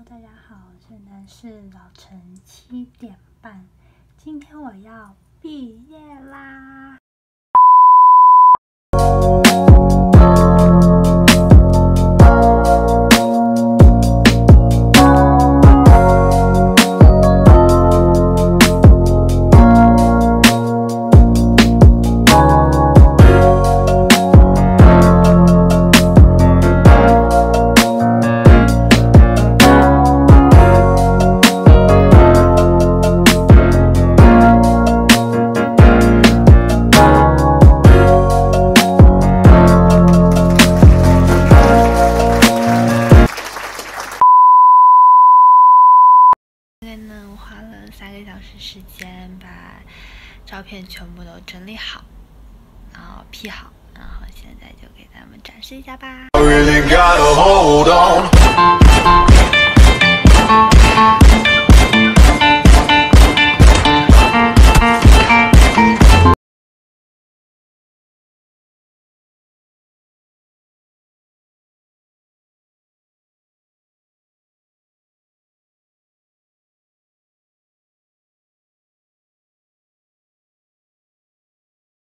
大家好，现在是早晨7点半，今天我要毕业啦！我花了3个小时时间把照片全部都整理好，然后 P 好，然后现在就给他们展示一下吧。